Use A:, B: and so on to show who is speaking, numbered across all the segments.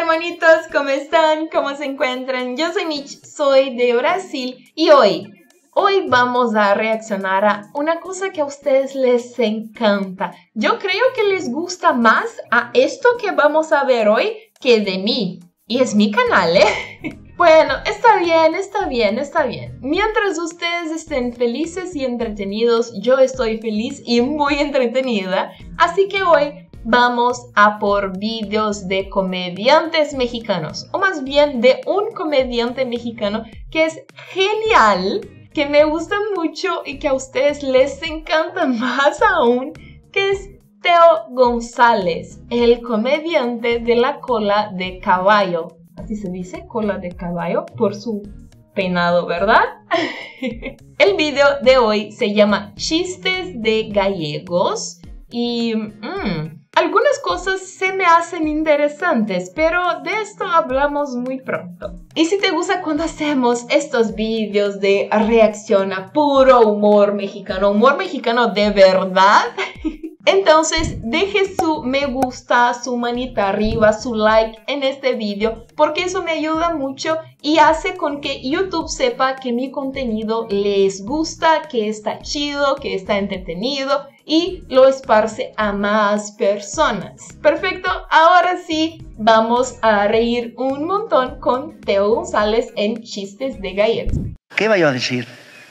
A: hermanitos, ¿cómo están? ¿Cómo se encuentran? Yo soy Mitch, soy de Brasil y hoy vamos a reaccionar a una cosa que a ustedes les encanta. Yo creo que les gusta más a esto que vamos a ver hoy que de mí. Y es mi canal, ¿eh? Bueno, está bien. Mientras ustedes estén felices y entretenidos, yo estoy feliz y muy entretenida. Así que hoy vamos a por vídeos de comediantes mexicanos, o más bien de un comediante mexicano que es genial, que me gusta mucho y que a ustedes les encanta más aún, que es Teo González, el comediante de la cola de caballo. Así se dice, cola de caballo, por su peinado, ¿verdad? El video de hoy se llama Chistes de Gallegos y algunas cosas se me hacen interesantes, pero de esto hablamos muy pronto. Y si te gusta cuando hacemos estos vídeos de reacción a puro humor mexicano de verdad, entonces deje su me gusta, su manita arriba, su like en este vídeo, porque eso me ayuda mucho y hace con que YouTube sepa que mi contenido les gusta, que está chido, que está entretenido y lo esparce a más personas. Perfecto, ahora sí vamos a reír un montón con Teo González en Chistes de Gallegos.
B: ¿Qué iba yo a decir?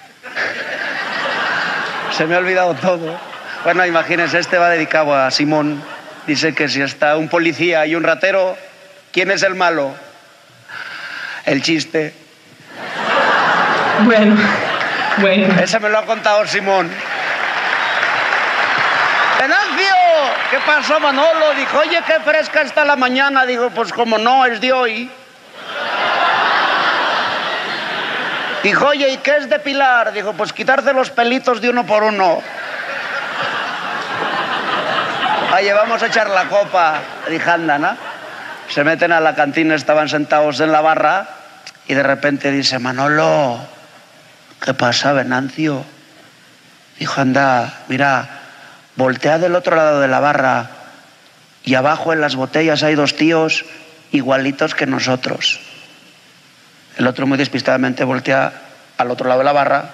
B: Se me ha olvidado todo. Bueno, imagínense, este va dedicado a Simón. Dice que si está un policía y un ratero, ¿quién es el malo? El chiste.
A: Bueno.
B: Ese me lo ha contado Simón. ¡Venancio! ¿Qué pasó, Manolo? Dijo, oye, qué fresca está la mañana. Digo, pues como no, es de hoy. Dijo, oye, ¿y qué es depilar? Dijo, pues quitarse los pelitos de uno por uno. Oye, vamos a echar la copa. Dije, anda, ¿no? Se meten a la cantina, estaban sentados en la barra y de repente dice, Manolo, ¿qué pasa, Venancio? Dijo, anda, mira, voltea del otro lado de la barra y abajo en las botellas hay dos tíos igualitos que nosotros. El otro muy despistadamente voltea al otro lado de la barra.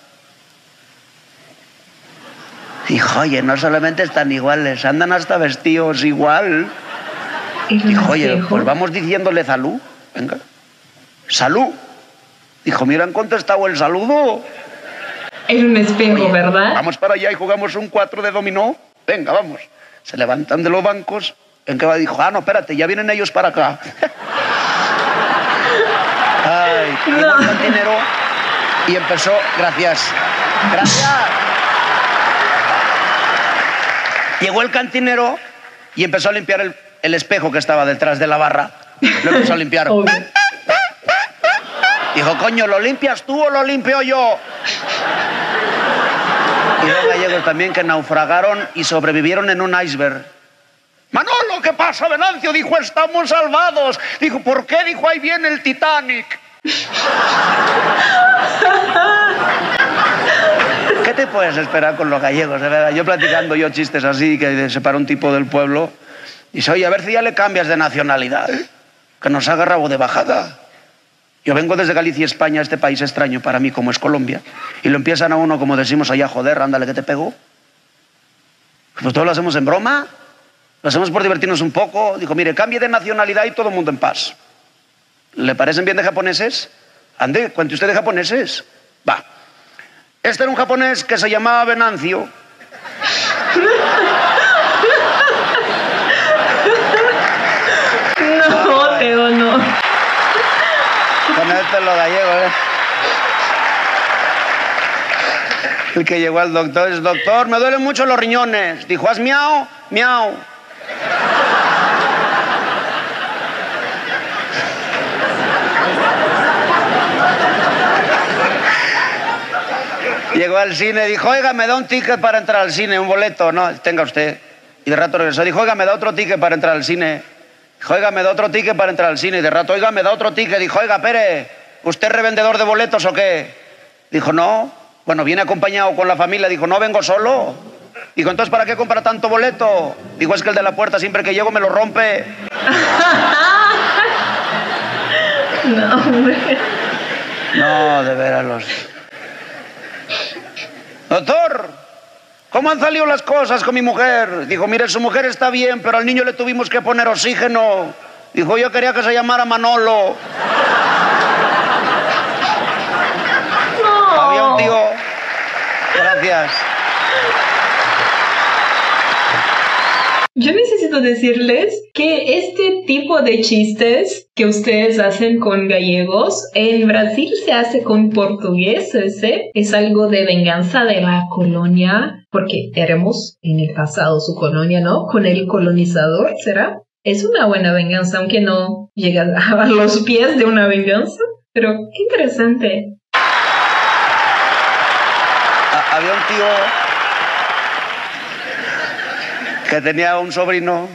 B: Dijo, oye, no solamente están iguales, andan hasta vestidos igual. Dijo, oye, pues vamos diciéndole salud. Venga, salud. Dijo, mira, han contestado el saludo.
A: Es un espejo, oye, ¿verdad?
B: Vamos para allá y jugamos un 4 de dominó. Venga, vamos. Se levantan de los bancos. ¿En qué va? Dijo, no, espérate, ya vienen ellos para acá. Ay, no. Llegó el cantinero y empezó, gracias. Llegó el cantinero y empezó a limpiar el espejo que estaba detrás de la barra. Lo empezó a limpiar. Dijo, coño, ¿lo limpias tú o lo limpio yo? Y los gallegos también que naufragaron y sobrevivieron en un iceberg. Manolo, ¿qué pasa, Venancio? Dijo, estamos salvados. Dijo, ¿por qué? Dijo, ahí viene el Titanic. ¿Qué te puedes esperar con los gallegos? De verdad, yo platicando chistes así, que se para un tipo del pueblo y dice, oye, a ver si ya le cambias de nacionalidad, que nos haga rabo de bajada. Yo vengo desde Galicia, España, este país extraño para mí como es Colombia, y lo empiezan a uno, como decimos allá, joder, ándale que te pego. Pues todo lo hacemos en broma, lo hacemos por divertirnos un poco. Dijo, mire, cambie de nacionalidad y todo el mundo en paz. ¿Le parecen bien de japoneses? Ande, cuente usted de japoneses. Va. Este era un japonés que se llamaba Venancio.
A: No, Teo, no.
B: Con esto lo gallego, ¿eh? El que llegó al doctor es, doctor, me duelen mucho los riñones. Dijo, ¿has miau? Miau. Llegó al cine, dijo, oiga, me da un ticket para entrar al cine, un boleto. No, tenga usted. Y de rato regresó, dijo, oiga, me da otro ticket para entrar al cine. Dijo, oiga, me da otro ticket para entrar al cine. Y de rato, oiga, me da otro ticket. Dijo, oiga, Pere, ¿usted es revendedor de boletos o qué? Dijo, no. Bueno, ¿viene acompañado con la familia? Dijo, no, vengo solo. Dijo, entonces, ¿para qué compra tanto boleto? Dijo, es que el de la puerta siempre que llego me lo rompe.
A: No, hombre.
B: No, de veras los... Doctor, ¿cómo han salido las cosas con mi mujer? Dijo, mire, su mujer está bien, pero al niño le tuvimos que poner oxígeno. Dijo, yo quería que se llamara Manolo.
A: No.
B: Había un tío... Gracias.
A: Yo necesito decirles que este tipo de chistes que ustedes hacen con gallegos, en Brasil se hace con portugueses, ¿eh? Es algo de venganza de la colonia, porque éramos en el pasado su colonia, ¿no? Con el colonizador, ¿será? Es una buena venganza, aunque no llega a los pies de una venganza. Pero qué interesante.
B: Había un tío que tenía un sobrino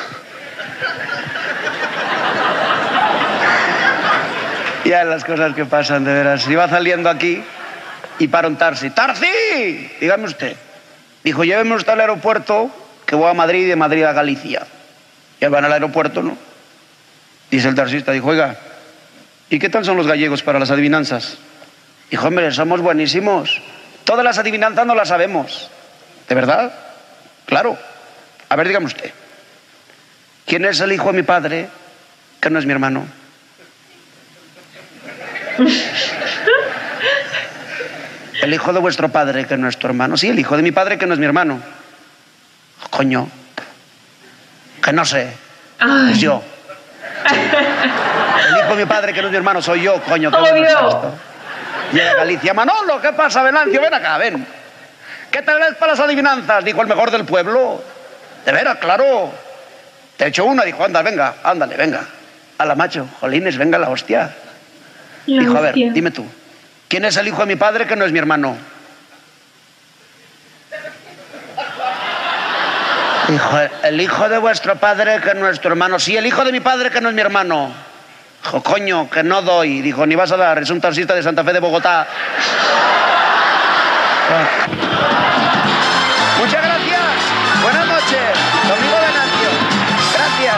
B: y a las cosas que pasan, de veras. Iba saliendo aquí y para un taxi. ¡Taxi! Dígame usted. Dijo, lléveme usted al aeropuerto que voy a Madrid y de Madrid a Galicia. Y van al aeropuerto, ¿no? Dice el taxista, dijo, oiga, ¿y qué tal son los gallegos para las adivinanzas? Dijo, hombre, somos buenísimos. Todas las adivinanzas no las sabemos. ¿De verdad? Claro. A ver, dígame usted. ¿Quién es el hijo de mi padre que no es mi hermano? El hijo de vuestro padre que no es tu hermano. Sí, el hijo de mi padre que no es mi hermano. Coño. Que no sé. Es yo. El hijo de mi padre que no es mi hermano soy yo, coño. ¿Qué bueno es esto? Llega Galicia. Manolo, ¿qué pasa, Venancio? Ven acá, ven. ¿Qué tal es para las adivinanzas? Dijo el mejor del pueblo. De veras, claro. Te he hecho una. Dijo, anda, venga, ándale, venga. A la macho, jolines, venga la hostia. Dijo, a ver, dime tú. ¿Quién es el hijo de mi padre que no es mi hermano? Dijo, el hijo de vuestro padre que no es tu hermano. Sí, el hijo de mi padre que no es mi hermano. Dijo, coño, que no doy. Dijo, ni vas a dar, es un taxista de Santa Fe de Bogotá. Muchas gracias. Buenas noches. Domingo Venancio. Gracias.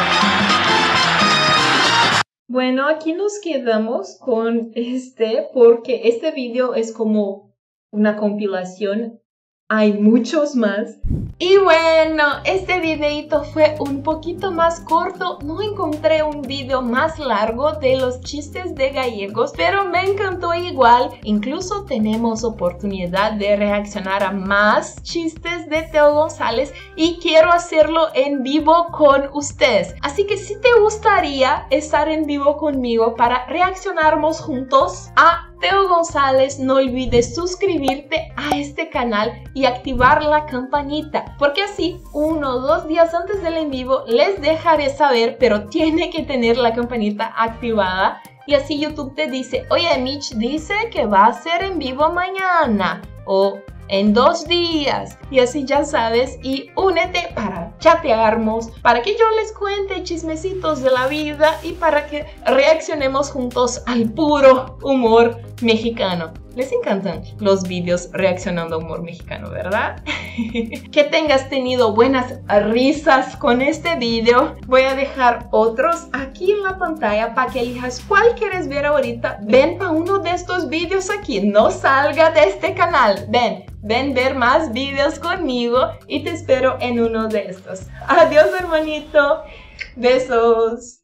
A: Bueno, aquí nos quedamos con porque este video es como una compilación. Hay muchos más. Y bueno, este videito fue un poquito más corto. No encontré un video más largo de los chistes de gallegos, pero me encantó igual. Incluso tenemos oportunidad de reaccionar a más chistes de Teo González y quiero hacerlo en vivo con ustedes. Así que si te gustaría estar en vivo conmigo para reaccionarnos juntos a Teo González, no olvides suscribirte a este canal y activar la campanita, porque así 1 o 2 días antes del en vivo les dejaré saber, pero tiene que tener la campanita activada y así YouTube te dice, oye, Mitch dice que va a ser en vivo mañana o en 2 días y así ya sabes y únete para chatearnos, para que yo les cuente chismecitos de la vida y para que reaccionemos juntos al puro humor mexicano. Les encantan los vídeos reaccionando a humor mexicano, ¿verdad? Que tengas tenido buenas risas con este video. Voy a dejar otros aquí en la pantalla para que elijas cuál quieres ver ahorita. Ven para uno de estos vídeos aquí. No salga de este canal. Ven ver más vídeos conmigo y te espero en uno de estos. Adiós, hermanito. Besos.